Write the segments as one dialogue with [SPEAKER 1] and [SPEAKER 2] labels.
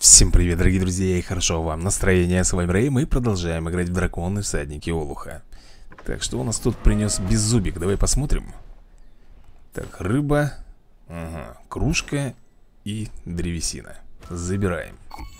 [SPEAKER 1] Всем привет, дорогие друзья, и хорошо вам настроение. С вами Рэй, мы продолжаем играть в драконы всадники Олуха. Так, что у нас тут принес Беззубик? Давай посмотрим. Так, рыба, ага, кружка и древесина. Забираем.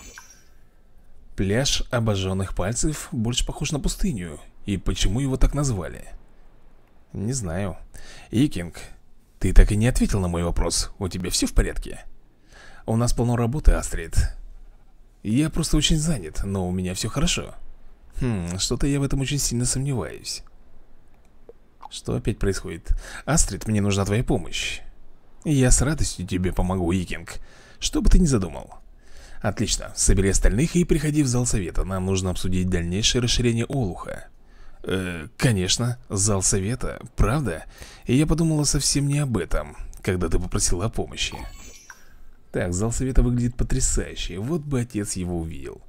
[SPEAKER 1] Пляж обожженных пальцев больше похож на пустыню. И почему его так назвали? Не знаю. Икинг, ты так и не ответил на мой вопрос. У тебя все в порядке? У нас полно работы, Астрид. Я просто очень занят, но у меня все хорошо. Что-то я в этом очень сильно сомневаюсь. Что опять происходит? Астрид, мне нужна твоя помощь. Я с радостью тебе помогу, Икинг. Что бы ты ни задумал. Отлично, собери остальных и приходи в зал совета. Нам нужно обсудить дальнейшее расширение Олуха. Конечно, зал совета, правда? И я подумала совсем не об этом, когда ты попросила о помощи. Так, зал совета выглядит потрясающе. Вот бы отец его увидел.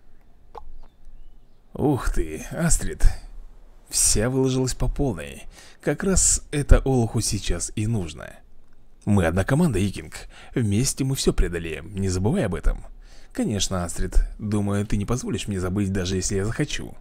[SPEAKER 1] Ух ты, Астрид. Вся выложилась по полной. Как раз это Олуху сейчас и нужно. Мы одна команда, Икинг. Вместе мы все преодолеем, не забывай об этом. Конечно, Астрид. Думаю, ты не позволишь мне забыть, даже если я захочу.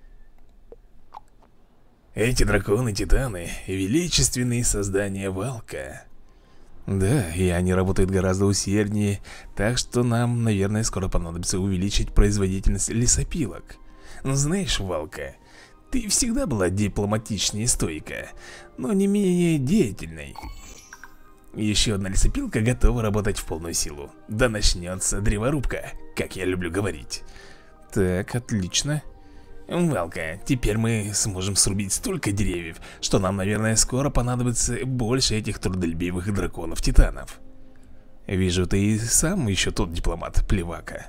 [SPEAKER 1] Эти драконы-титаны — величественные создания Валка. Да, и они работают гораздо усерднее, так что нам, наверное, скоро понадобится увеличить производительность лесопилок. Но знаешь, Валка, ты всегда была дипломатичнее и стойка, но не менее деятельной. Еще одна лесопилка готова работать в полную силу. Да начнется древорубка, как я люблю говорить. Так, отлично. Валка, теперь мы сможем срубить столько деревьев, что нам, наверное, скоро понадобится больше этих трудолюбивых драконов-титанов. Вижу, ты и сам еще тот дипломат, Плевака.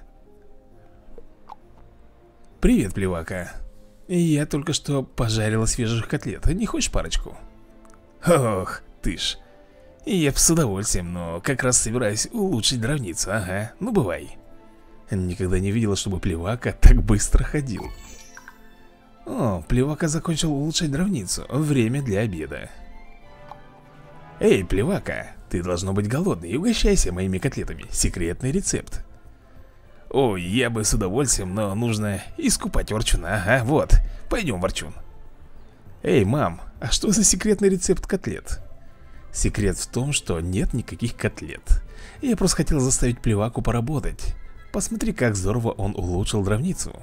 [SPEAKER 1] Привет, Плевака. Я только что пожарила свежих котлет. Не хочешь парочку? Ох, ты ж. Я б с удовольствием, но как раз собираюсь улучшить дровницу, ага, ну бывай. Никогда не видела, чтобы Плевака так быстро ходил. О, Плевака закончил улучшать дровницу. Время для обеда. Эй, Плевака, ты должно быть голодный и угощайся моими котлетами. Секретный рецепт. Ой, я бы с удовольствием, но нужно искупать ворчуна. Ага, вот, пойдем, ворчун. Эй, мам, а что за секретный рецепт котлет? Секрет в том, что нет никаких котлет. Я просто хотел заставить Плеваку поработать. Посмотри, как здорово он улучшил дровницу.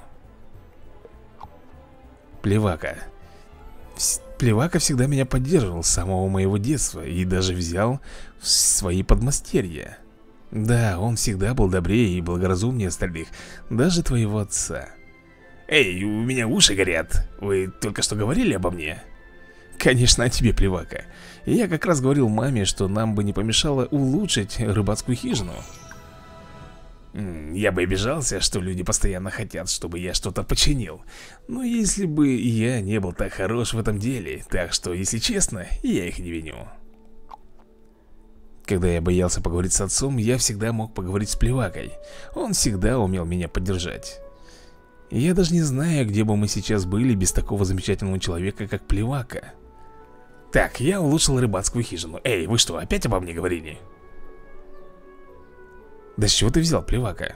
[SPEAKER 1] Плевака. Плевака всегда меня поддерживал с самого моего детства и даже взял в свои подмастерья. Да, он всегда был добрее и благоразумнее остальных, даже твоего отца. Эй, у меня уши горят. Вы только что говорили обо мне? Конечно, о тебе, Плевака. Я как раз говорил маме, что нам бы не помешало улучшить рыбацкую хижину. Я бы обижался, что люди постоянно хотят, чтобы я что-то починил. Но если бы я не был так хорош в этом деле, так что, если честно, я их не виню. Когда я боялся поговорить с отцом, я всегда мог поговорить с Плевакой. Он всегда умел меня поддержать. Я даже не знаю, где бы мы сейчас были без такого замечательного человека, как Плевака. Так, я улучшил рыбацкую хижину. Эй, вы что, опять обо мне говорили? Да с чего ты взял, Плевака?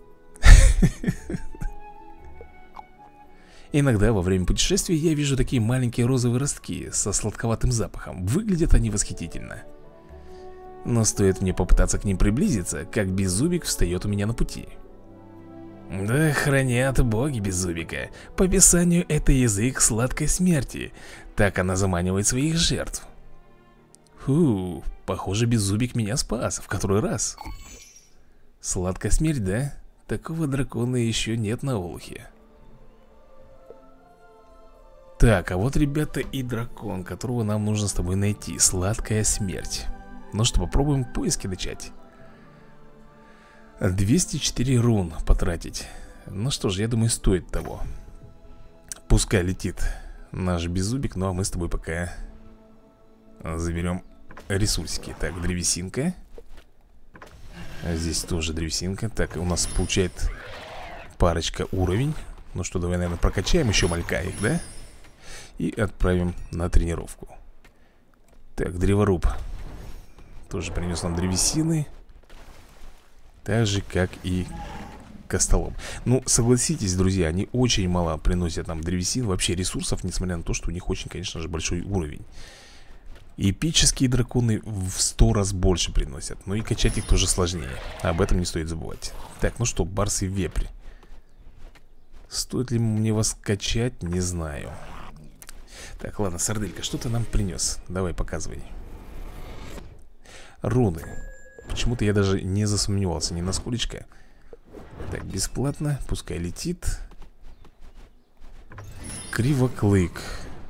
[SPEAKER 1] Иногда во время путешествий я вижу такие маленькие розовые ростки со сладковатым запахом. Выглядят они восхитительно. Но стоит мне попытаться к ним приблизиться, как Беззубик встает у меня на пути. Да хранят боги Беззубика. По описанию это язык сладкой смерти. Так она заманивает своих жертв. Фу, похоже, Беззубик меня спас в который раз. Сладкая смерть, да? Такого дракона еще нет на Олухе. Так, а вот, ребята, и дракон, которого нам нужно с тобой найти. Сладкая смерть. Ну что, попробуем поиски начать. 204 рун потратить. Ну что ж, я думаю, стоит того. Пускай летит наш Беззубик, ну а мы с тобой пока заберем ресурсики. Так, древесинка. Здесь тоже древесинка. Так, у нас получает парочка уровень. Ну что, давай, наверное, прокачаем еще малька их, да? И отправим на тренировку. Так, древоруб тоже принес нам древесины. Так же, как и Костолом. Ну, согласитесь, друзья, они очень мало приносят нам древесин, вообще ресурсов, несмотря на то, что у них очень, конечно же, большой уровень. Эпические драконы в 100 раз больше приносят. Но и качать их тоже сложнее. Об этом не стоит забывать. Так, ну что, барс и вепрь. Стоит ли мне вас качать, не знаю. Так, ладно, сарделька, что ты нам принес? Давай, показывай. Руны. Почему-то я даже не засомневался ни на сколечко. Так, бесплатно, пускай летит. Кривоклык.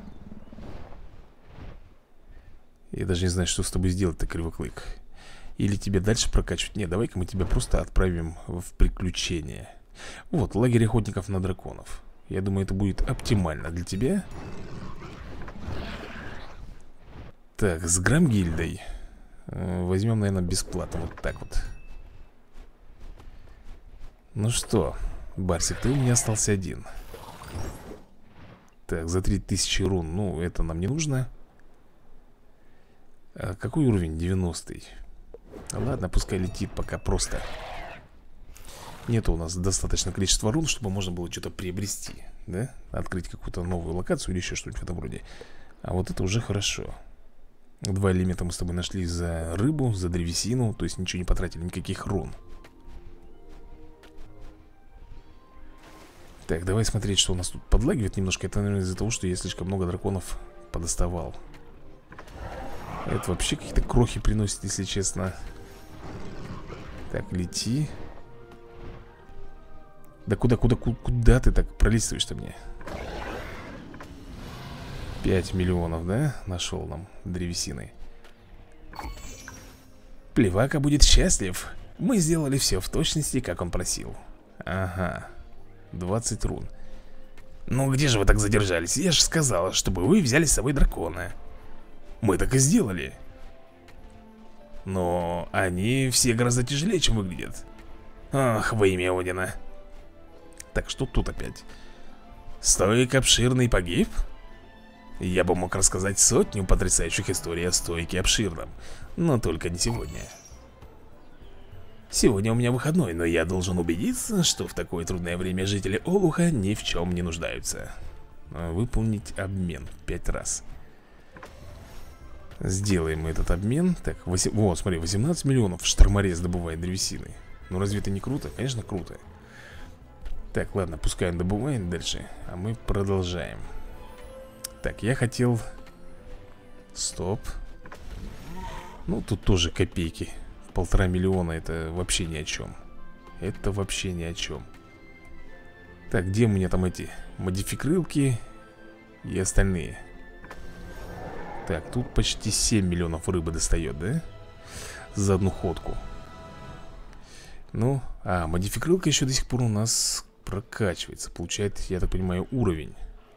[SPEAKER 1] Я даже не знаю, что с тобой сделать-то, Кривоклык. Или тебе дальше прокачивать? Не, давай-ка мы тебя просто отправим в приключения. Вот, лагерь охотников на драконов. Я думаю, это будет оптимально для тебя. Так, с Грамгильдой возьмем, наверное, бесплатно. Вот так вот. Ну что, Барсик, ты у меня остался один. Так, за 3000 рун. Ну, это нам не нужно. А какой уровень? 90-й. Ладно, пускай летит пока просто. Нету у нас достаточно количества рун, чтобы можно было что-то приобрести, да? Открыть какую-то новую локацию или еще что-нибудь в этом роде. А вот это уже хорошо. 2 элемента мы с тобой нашли за рыбу, за древесину. То есть ничего не потратили, никаких рун. Так, давай смотреть, что у нас тут подлагивает немножко. Это, наверное, из-за того, что я слишком много драконов подоставал. Это вообще какие-то крохи приносит, если честно. Так, лети. Да куда ты так пролистываешь-то мне? 5 миллионов, да? Нашел нам древесины. Плевака будет счастлив. Мы сделали все в точности, как он просил. Ага, 20 рун. Ну где же вы так задержались? Я же сказала, чтобы вы взяли с собой дракона. Мы так и сделали. Но они все гораздо тяжелее, чем выглядят. Ах, во имя Одина. Так, что тут опять? Стоик обширный погиб? Я бы мог рассказать сотню потрясающих историй о Стоике обширном, но только не сегодня. Сегодня у меня выходной, но я должен убедиться, что в такое трудное время жители Олуха ни в чем не нуждаются. Выполнить обмен 5 раз. Сделаем этот обмен. Так, вот, смотри, 18 миллионов шторморез добывает древесины. Ну разве это не круто? Конечно, круто. Так, ладно, пускай он добывает дальше, а мы продолжаем. Так, я хотел... Стоп. Ну, тут тоже копейки. 1,5 миллиона, это вообще ни о чем. Это вообще ни о чем. Так, где у меня там эти модификрылки и остальные? Так, тут почти 7 миллионов рыбы достает, да? За одну ходку. Ну, модификрылка еще до сих пор у нас прокачивается. Получает, я так понимаю, уровень.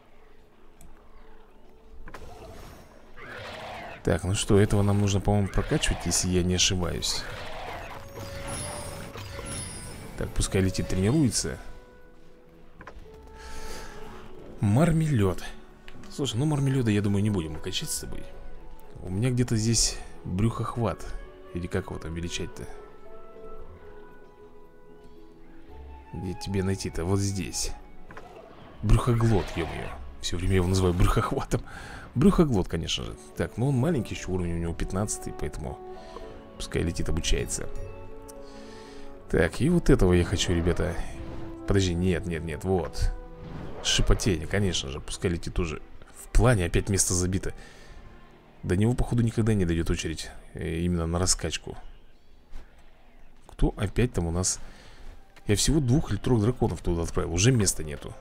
[SPEAKER 1] Так, ну что, этого нам нужно, по-моему, прокачивать, если я не ошибаюсь. Так, пускай летит, тренируется. Мармелед. Слушай, ну мармеледа, я думаю, не будем качать с тобой. У меня где-то здесь брюхохват. Или как его там величать-то? Где тебе найти-то? Вот здесь. Брюхоглот, ё-моё. Все время я его называю брюхохватом. Брюхоглот, конечно же. Так, ну он маленький еще, уровень у него 15, поэтому пускай летит, обучается. Так, и вот этого я хочу, ребята. Подожди, нет, вот. Шипотень, конечно же, пускай летит уже. В плане опять место забито. До него, походу, никогда не дойдет очередь. Именно на раскачку. Кто опять там у нас? Я всего 2 или 3 драконов туда отправил. Уже места нету.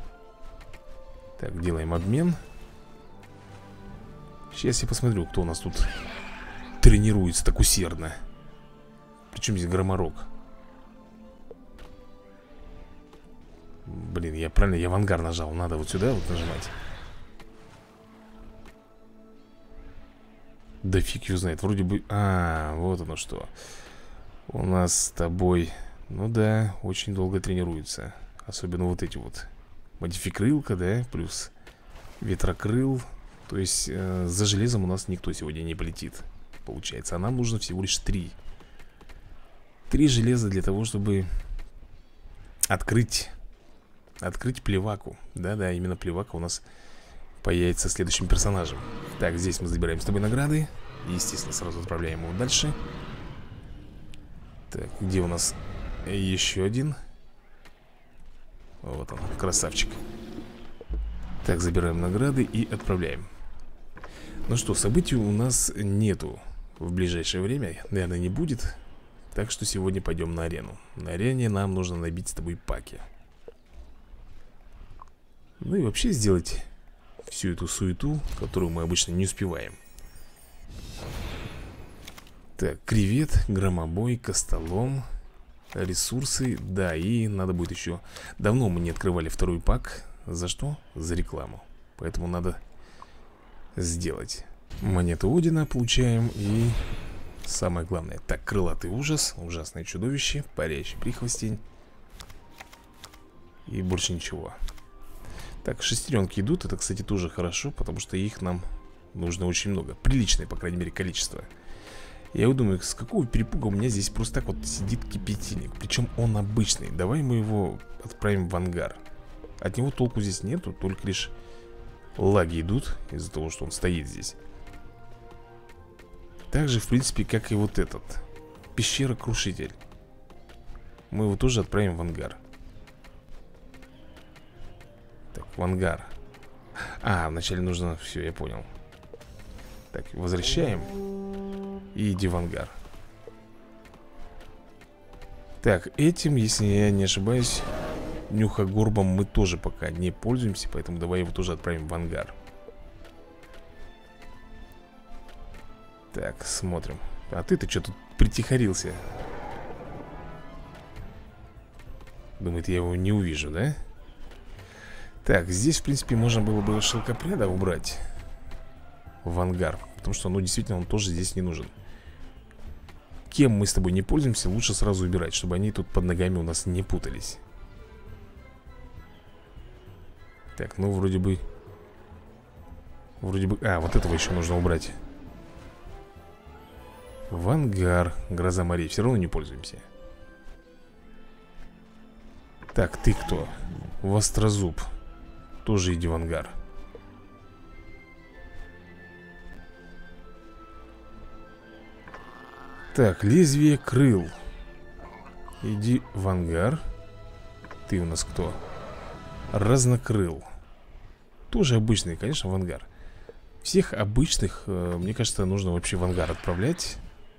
[SPEAKER 1] Так, делаем обмен. Сейчас я посмотрю, кто у нас тут тренируется так усердно. Причем здесь Громорок? Блин, я правильно, я в ангар нажал. Надо вот сюда вот нажимать. Да фиг его знает, вроде бы... вот оно что. У нас с тобой... Ну да, очень долго тренируется. Особенно вот эти вот. Модификрылка, да, плюс ветрокрыл. То есть за железом у нас никто сегодня не полетит, получается. А нам нужно всего лишь 3. 3 железа для того, чтобы открыть плеваку. Да-да, именно плевака у нас появится следующим персонажем. Так, здесь мы забираем с тобой награды. Естественно, сразу отправляем его дальше. Так, где у нас еще один? Вот он, красавчик. Так, забираем награды и отправляем. Ну что, событий у нас нету в ближайшее время. Наверное, не будет. Так что сегодня пойдем на арену. На арене нам нужно набить с тобой паки. Ну и вообще сделать всю эту суету, которую мы обычно не успеваем. Так, кревет, громобой, костолом, ресурсы. Да, и надо будет еще... Давно мы не открывали второй пак. За что? За рекламу. Поэтому надо сделать. Монету Одина получаем. И самое главное. Так, крылатый ужас, ужасное чудовище, парящий прихвостень. И больше ничего. Так, шестеренки идут. Это, кстати, тоже хорошо, потому что их нам нужно очень много. Приличное, по крайней мере, количество. Я вот думаю, с какого перепуга у меня здесь просто так вот сидит кипятильник. Причем он обычный. Давай мы его отправим в ангар. От него толку здесь нету, только лишь лаги идут из-за того, что он стоит здесь. Так же, в принципе, как и вот этот пещера-крушитель. Мы его тоже отправим в ангар. Так, в ангар. А, вначале нужно... Все, я понял. Так, возвращаем. И иди в ангар. Так, этим, если я не ошибаюсь, нюхогорбом мы тоже пока не пользуемся. Поэтому давай его тоже отправим в ангар. Так, смотрим. А ты-то что тут притихарился? Думает, я его не увижу, да? Так, здесь, в принципе, можно было бы шелкопряда убрать в ангар. Потому что, ну, действительно, он тоже здесь не нужен. Кем мы с тобой не пользуемся, лучше сразу убирать, чтобы они тут под ногами у нас не путались. Так, ну, вроде бы... А, вот этого еще нужно убрать. В ангар. Гроза морей. Все равно не пользуемся. Так, ты кто? Вострозуб. Тоже иди в ангар. Так, лезвие крыл. Иди в ангар. Ты у нас кто? Разнокрыл. Тоже обычный, конечно, в ангар. Всех обычных, мне кажется, нужно вообще в ангар отправлять.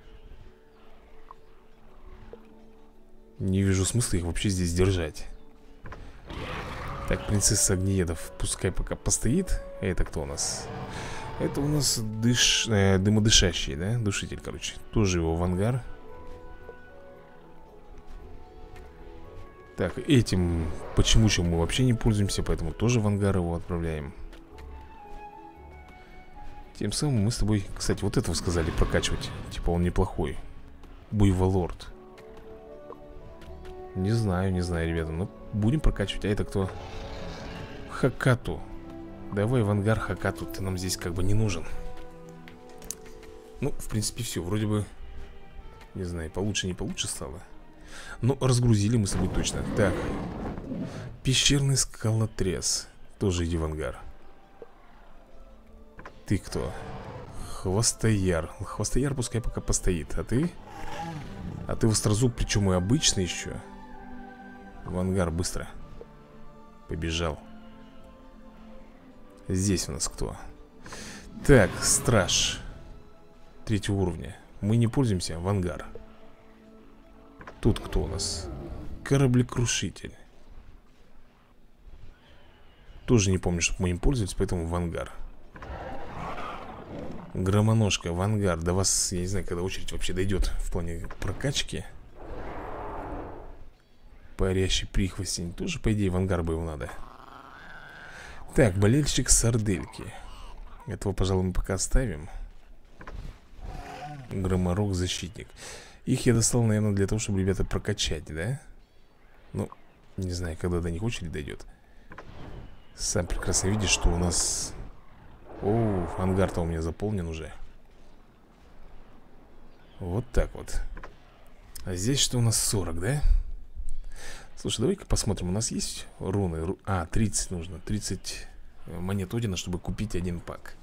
[SPEAKER 1] Не вижу смысла их вообще здесь держать. Так, принцесса огнеедов пускай пока постоит. Это кто у нас? Это у нас дымодышащий, да? Душитель, короче. Тоже его в ангар. Так, этим почему-то мы вообще не пользуемся, поэтому тоже в ангар его отправляем. Тем самым мы с тобой, кстати, вот этого сказали прокачивать. Типа он неплохой. Буйволорд. Не знаю, ребята. Но будем прокачивать. А это кто? Хакату. Давай в ангар Хакату. Ты нам здесь как бы не нужен. Ну, в принципе, все. Вроде бы, не знаю, получше не получше стало. Но разгрузили мы с тобой точно. Так. Пещерный скалотряс. Тоже иди в ангар. Ты кто? Хвостояр. Хвостояр пускай пока постоит. А ты? А ты вострозуб, причем и обычный еще. В ангар быстро. Побежал. Здесь у нас кто? Так, страж 3-го уровня. Мы не пользуемся, в ангар. Тут кто у нас? Кораблекрушитель. Тоже не помню, чтобы мы им пользовались, поэтому в ангар. Громоножка в ангар. До вас, я не знаю, когда очередь вообще дойдет в плане прокачки. Парящий прихвостень. Тоже, по идее, в ангар бы его надо. Так, болельщик сардельки. Этого, пожалуй, мы пока оставим. Громорок защитник. Их я достал, наверное, для того, чтобы ребята прокачать, да? Ну, не знаю, когда до них очередь дойдет. Сам прекрасно видишь, что у нас... О, ангар-то у меня заполнен уже. Вот так вот. А здесь что у нас 40, да? Слушай, давай-ка посмотрим, у нас есть руны? А, 30 нужно, 30 монет Одина, чтобы купить один пак.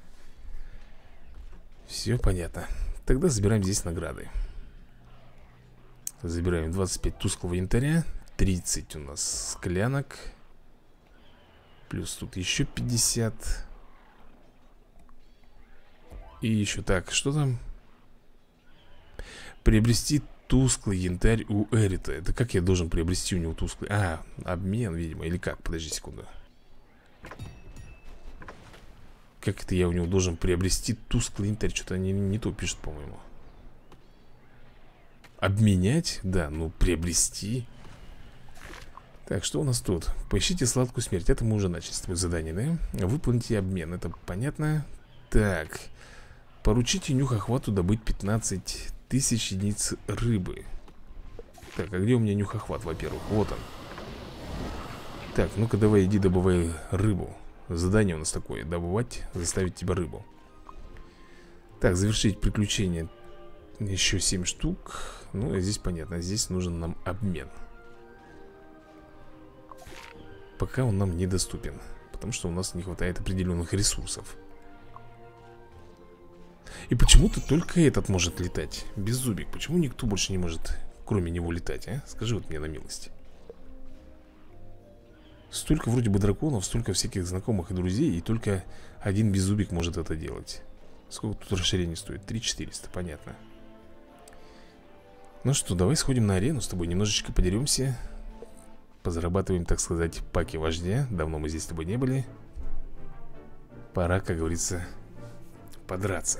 [SPEAKER 1] Все понятно. Тогда забираем здесь награды. Забираем 25 тусклого янтаря, 30 у нас склянок, плюс тут еще 50. И еще так, что там? Приобрести тусклый янтарь у Эрита. Это как я должен приобрести у него тусклый? А, обмен, видимо, или как? Подожди секунду. Как это я у него должен приобрести тусклый янтарь? Что-то они не то пишут, по-моему. Обменять? Да, ну приобрести. Так, что у нас тут? Поищите сладкую смерть. Это мы уже начали с тобой задание, да? Выполните обмен, это понятно. Так, поручите нюхохвату добыть 15 тысяч единиц рыбы. Так, а где у меня нюхохват, во-первых? Вот он. Так, ну-ка давай иди добывай рыбу. Задание у нас такое: добывать, заставить тебя рыбу. Так, завершить приключение. Еще 7 штук. Ну, здесь понятно, здесь нужен нам обмен. Пока он нам недоступен, потому что у нас не хватает определенных ресурсов. И почему-то только этот может летать. Беззубик, почему никто больше не может, кроме него, летать, а? Скажи вот мне на милость. Столько вроде бы драконов, столько всяких знакомых и друзей, и только один беззубик может это делать. Сколько тут расширение стоит? 3400, понятно. Ну что, давай сходим на арену с тобой, немножечко подеремся. Позарабатываем, так сказать, паки вождя. Давно мы здесь с тобой не были. Пора, как говорится, подраться.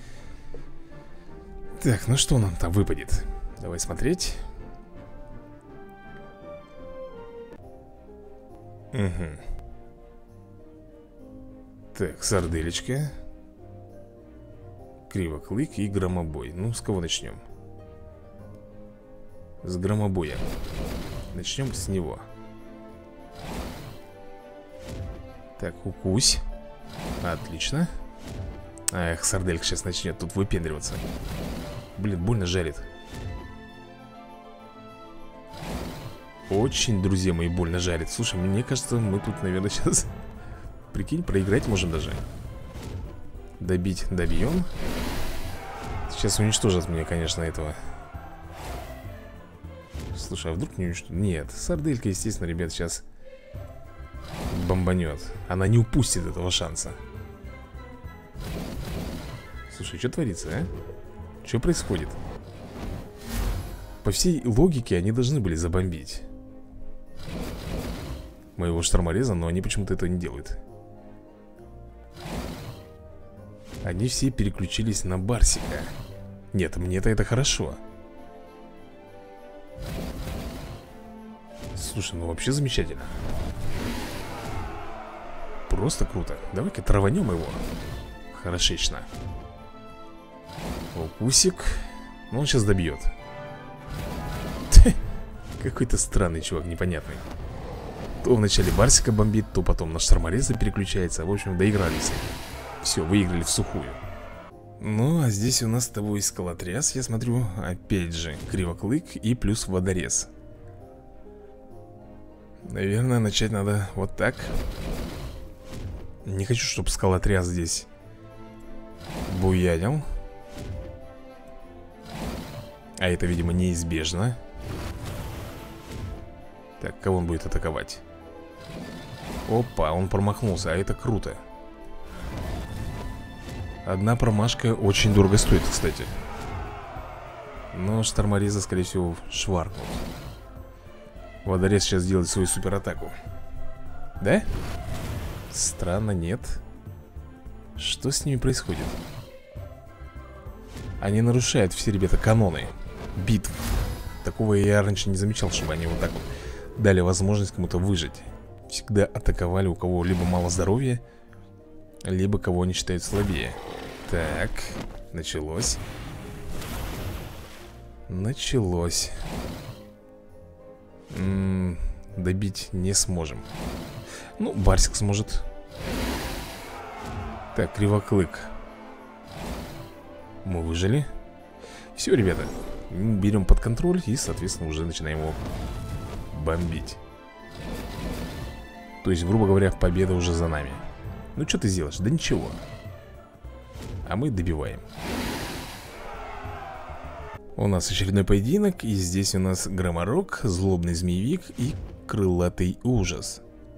[SPEAKER 1] Так, ну что нам там выпадет? Давай смотреть. Угу. Так, сарделечка, кривоклык и громобой. Ну, с кого начнем? С громобоя. Начнем с него. Так, укусь. Отлично. Эх, сарделька сейчас начнет тут выпендриваться. Блин, больно жарит. Очень, друзья мои, больно жарит. Слушай, мне кажется, мы тут, наверное, сейчас, прикинь, проиграть можем даже. Добить добьем. Сейчас уничтожат меня, конечно, этого. Слушай, а вдруг не уничтожат? Нет, сарделька, естественно, ребят, сейчас бомбанет. Она не упустит этого шанса. Слушай, что творится, а? Что происходит? По всей логике они должны были забомбить моего штормореза, но они почему-то это не делают. Они все переключились на Барсика. Нет, мне-то это хорошо. Слушай, ну вообще замечательно. Просто круто. Давай-ка траванем его. Хорошечно. Укусик. Ну, он сейчас добьет. Какой-то странный чувак, непонятный. То вначале Барсика бомбит, то потом на штормореза переключается. В общем, доигрались. Все, выиграли в сухую. Ну, а здесь у нас с тобой скалотряс, я смотрю. Опять же, кривоклык и плюс водорез. Наверное, начать надо вот так. Не хочу, чтобы скалотряс здесь буянил. А это, видимо, неизбежно. Так, кого он будет атаковать? Опа, он промахнулся, а это круто. Одна промашка очень дорого стоит, кстати. Но штормореза, скорее всего, шваркнут. Водорез сейчас делает свою суператаку. Да? Странно, нет. Что с ними происходит? Они нарушают все, ребята, каноны битв. Такого я раньше не замечал, чтобы они вот так вот дали возможность кому-то выжить. Всегда атаковали у кого либо мало здоровья, либо кого они считают слабее. Так, началось. Началось. Добить не сможем. Ну, Барсик сможет. Так, кривоклык. Мы выжили. Все, ребята, берем под контроль и, соответственно, уже начинаем его бомбить. То есть, грубо говоря, победа уже за нами. Ну, что ты сделаешь? Да ничего. А мы добиваем. У нас очередной поединок. И здесь у нас Громорок, Злобный Змеевик и Крылатый Ужас.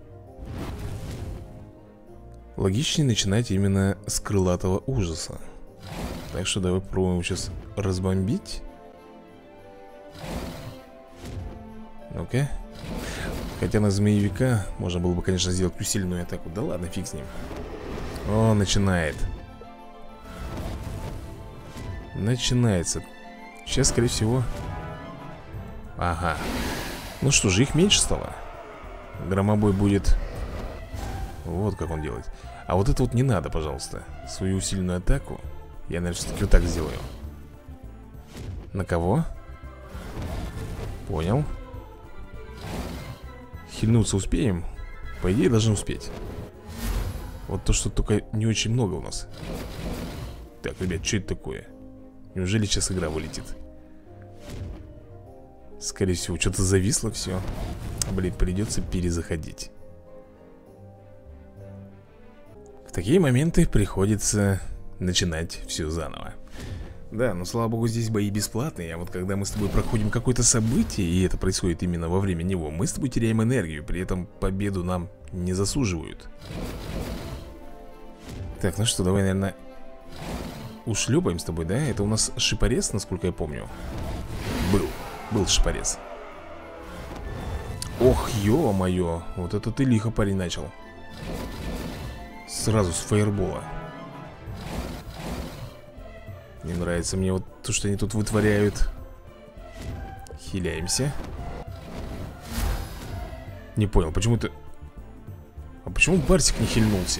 [SPEAKER 1] Логичнее начинать именно с Крылатого Ужаса. Так что давай попробуем сейчас разбомбить. Ну-ка. Хотя на Змеевика можно было бы, конечно, сделать усиленную атаку. Да ладно, фиг с ним. О, начинает. Начинается. Сейчас, скорее всего. Ага. Ну что же, их меньше стало. Громобой будет. Вот как он делает. А вот это вот не надо, пожалуйста. Свою усиленную атаку я, наверное, все-таки вот так сделаю. На кого? Понял. Хильнуться успеем? По идее, должны успеть. Вот то, что только не очень много у нас. Так, ребят, что это такое? Неужели сейчас игра вылетит? Скорее всего, что-то зависло все. Блин, придется перезаходить. В такие моменты приходится начинать все заново. Да, но слава богу, здесь бои бесплатные. А вот когда мы с тобой проходим какое-то событие, и это происходит именно во время него, мы с тобой теряем энергию. При этом победу нам не заслуживают. Так, ну что, давай, наверное, ушлепаем с тобой, да? Это у нас шипорез, насколько я помню. Был шипорез. Ох, ё-моё. Вот это ты лихо, парень, начал. Сразу с фаербола. Не нравится мне вот то, что они тут вытворяют. Хиляемся. Не понял, почему ты... А почему Барсик не хильнулся?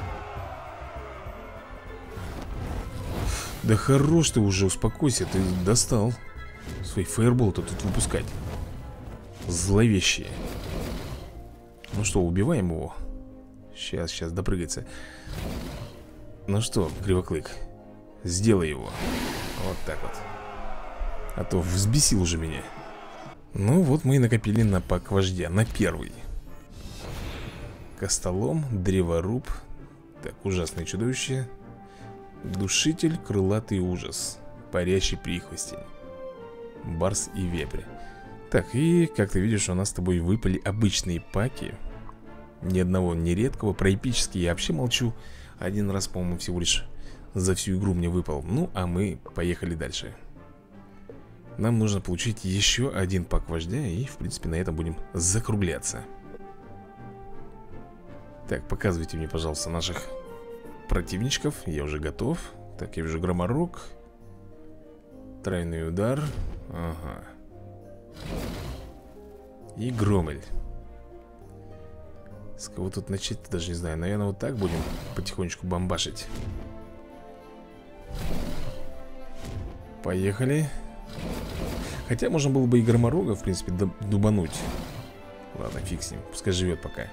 [SPEAKER 1] Да хорош ты уже, успокойся. Ты достал свой фаербол-то тут выпускать. Зловещие. Ну что, убиваем его? Сейчас допрыгается. Ну что, Кривоклык, сделай его. Вот так вот. А то взбесил уже меня. Ну вот мы и накопили на пак вождя. На первый. Костолом, древоруб. Так, ужасное чудовище. Душитель, крылатый ужас. Парящий прихвостень. Барс и вепрь. Так, и как ты видишь, у нас с тобой выпали обычные паки. Ни одного не редкого. Про эпические я вообще молчу. Один раз, по-моему, всего лишь за всю игру мне выпал. Ну, а мы поехали дальше. Нам нужно получить еще один пак вождя. И, в принципе, на этом будем закругляться. Так, показывайте мне, пожалуйста, наших противничков. Я уже готов. Так, я вижу Громорок. Тройной удар. Ага. И Громель. С кого тут начать, даже не знаю. Наверное, вот так будем потихонечку бомбашить. Поехали. Хотя можно было бы и Громорога, в принципе, дубануть. Ладно, фиг с ним, пускай живет пока.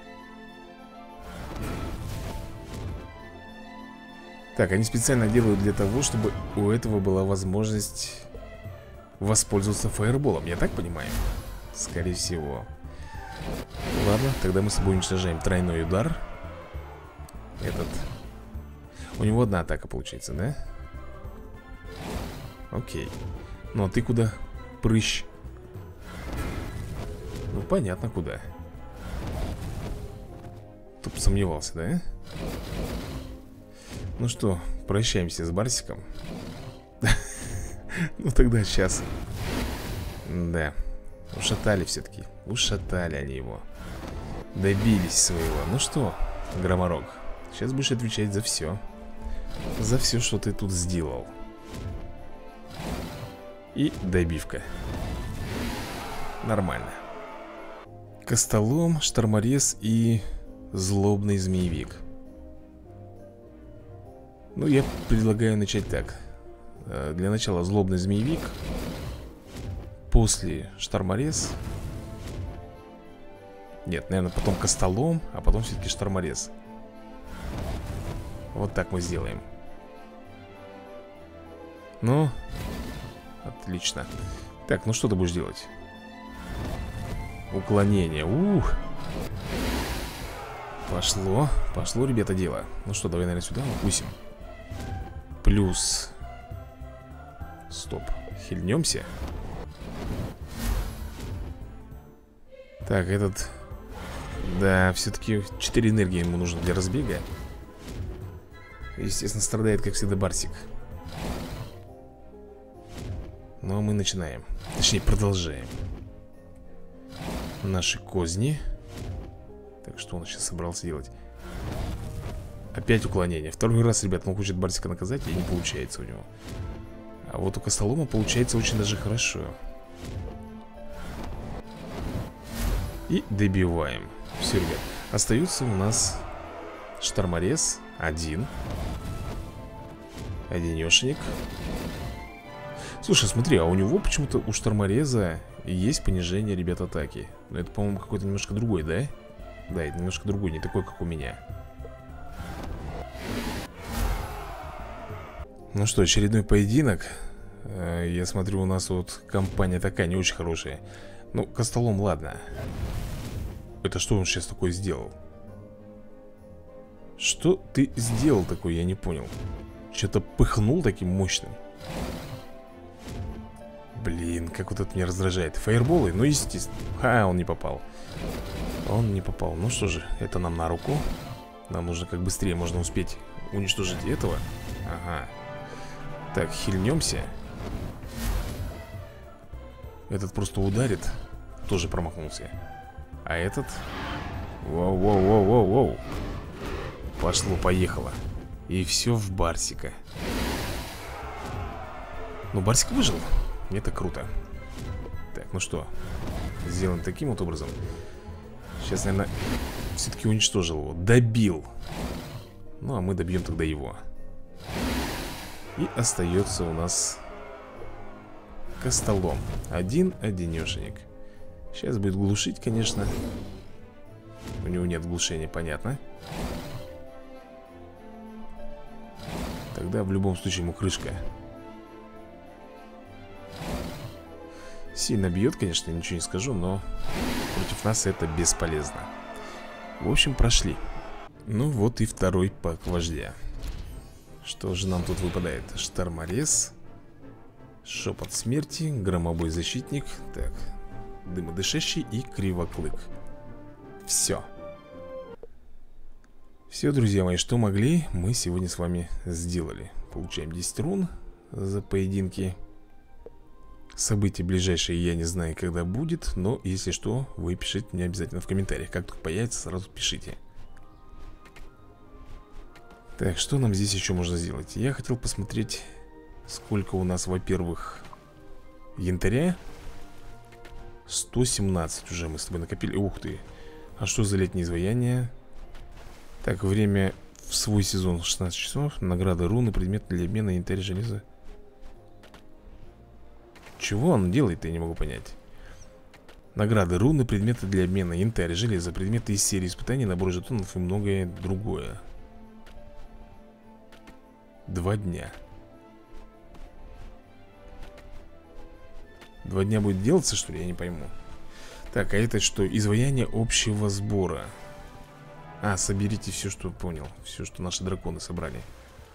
[SPEAKER 1] Так, они специально делают для того, чтобы у этого была возможность воспользоваться фаерболом, я так понимаю? Скорее всего. Ладно, тогда мы с собой уничтожаем тройной удар. Этот. У него одна атака получается, да? Окей. Ну а ты куда, прыщ? Ну понятно куда. Тут сомневался, да? Ну что, прощаемся с Барсиком. Ну тогда сейчас. Да. Ушатали все-таки. Ушатали они его. Добились своего. Ну что, Громорок, сейчас будешь отвечать за все. За все, что ты тут сделал. И добивка. Нормально. Костолом, шторморез и злобный змеевик. Ну, я предлагаю начать так. Для начала злобный змеевик. После шторморез. Нет, наверное, потом костолом, а потом все-таки шторморез. Вот так мы сделаем. Ну, отлично. Так, ну что ты будешь делать? Уклонение. Пошло. Пошло, ребята, дело. Ну что, давай, наверное, сюда укусим. Плюс. Стоп. Хильнемся. Так, этот... Да, все-таки 4 энергии ему нужно для разбега. Естественно, страдает, как всегда, Барсик. Но мы начинаем. Точнее, продолжаем наши козни. Так, что он сейчас собрался делать? Опять уклонение. Второй раз, ребят, он хочет Барсика наказать, и не получается у него. А вот у Костолома получается очень даже хорошо. И добиваем. Все, ребят. Остается у нас шторморез. Один. Одинешник. Слушай, смотри, а у него почему-то у штормореза есть понижение, ребят, атаки. Но это, по-моему, какой-то немножко другой, да? Да, это немножко другой, не такой, как у меня. Ну что, очередной поединок. Я смотрю, у нас вот компания такая не очень хорошая. Ну, Костолом, ладно. Это что он сейчас такое сделал? Что ты сделал такое, я не понял. Что-то пыхнул таким мощным. Блин, как вот это меня раздражает. Фаерболы, ну естественно. Он не попал. Он не попал. Ну что же, это нам на руку. Нам нужно как быстрее можно успеть уничтожить этого. Ага. Так, хильнемся. Этот просто ударит. Тоже промахнулся. А этот... Воу-воу-воу-воу-воу. Пошло-поехало. И все в Барсика. Ну, Барсик выжил. Это круто. Так, ну что, сделаем таким вот образом. Сейчас, наверное, все-таки уничтожил его. Добил. Ну, а мы добьем тогда его. И остается у нас Костолом. Один-одинешенек. Сейчас будет глушить, конечно. У него нет глушения, понятно. Тогда в любом случае ему крышка. Сильно бьет, конечно, ничего не скажу, но против нас это бесполезно. В общем, прошли. Ну вот и второй пак вождя. Что же нам тут выпадает? Шторморез, шепот смерти, громовой защитник. Так, дымодышащий и кривоклык. Все. Все, друзья мои, что могли, мы сегодня с вами сделали. Получаем 10 рун за поединки. Событие ближайшее я не знаю, когда будет. Но если что, вы пишите мне обязательно в комментариях. Как только появится, сразу пишите. Так, что нам здесь еще можно сделать? Я хотел посмотреть, сколько у нас, во-первых, янтаря. 117 уже мы с тобой накопили. Ух ты. А что за летнее изваяние? Так, время в свой сезон 16 часов. Награды, руны, предметы для обмена, янтарь, железо. Чего он делает, я не могу понять. Награды, руны, предметы для обмена, янтарь, железо, предметы из серии испытаний, набор жетонов и многое другое. 2 дня. 2 дня будет делаться, что ли? Я не пойму. Так, а это что? Изваяние общего сбора. А, соберите все, что понял. Все, что наши драконы собрали.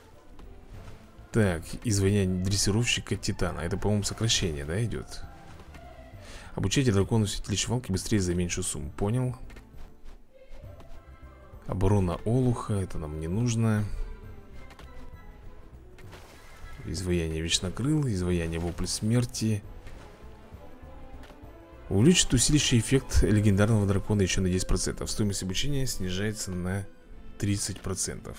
[SPEAKER 1] Так, изваяние дрессировщика Титана. Это, по-моему, сокращение, да, идет? Обучайте дракону в святилище Валки быстрее за меньшую сумму. Понял. Оборона Олуха. Это нам не нужно. Изваяние Вечнокрыл. Изваяние Вопль Смерти. Увеличит усиляющий эффект легендарного дракона еще на 10%. Стоимость обучения снижается на 30%.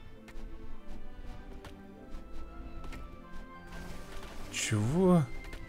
[SPEAKER 1] Чего?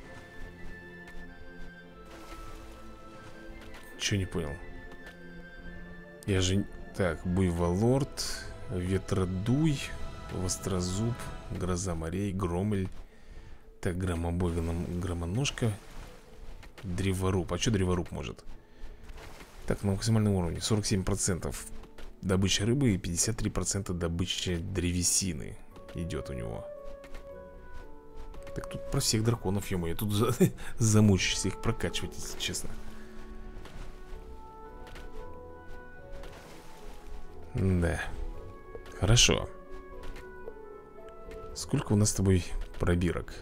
[SPEAKER 1] Чего не понял? Я же... Так, Буйволорд, Ветродуй, Вострозуб, Гроза морей, Громель. Так, Громобой, Громоножка, Древоруб. А что Древоруб может? Так, на максимальном уровне 47% добыча рыбы и 53% добыча древесины идет у него. Так тут про всех драконов, ё-моё, тут замучишься их прокачивать, если честно. Да. Хорошо. Сколько у нас с тобой пробирок?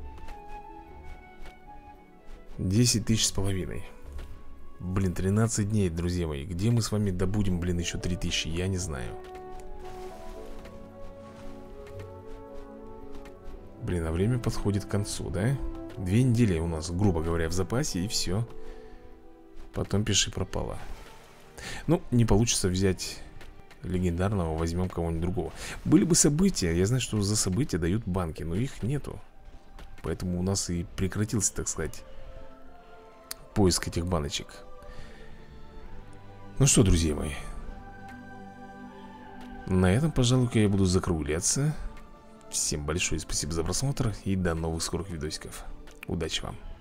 [SPEAKER 1] 10 тысяч с половиной. Блин, 13 дней, друзья мои. Где мы с вами добудем, блин, еще 3000? Я не знаю. Блин, а время подходит к концу, да? 2 недели у нас, грубо говоря, в запасе, и все. Потом пиши пропало. Ну, не получится взять легендарного, возьмем кого-нибудь другого. Были бы события, я знаю, что за события дают банки, но их нету. Поэтому у нас и прекратился, так сказать, поиск этих баночек. Ну что, друзья мои, на этом, пожалуй-ка, я буду закругляться. Всем большое спасибо за просмотр и до новых скорых видосиков. Удачи вам!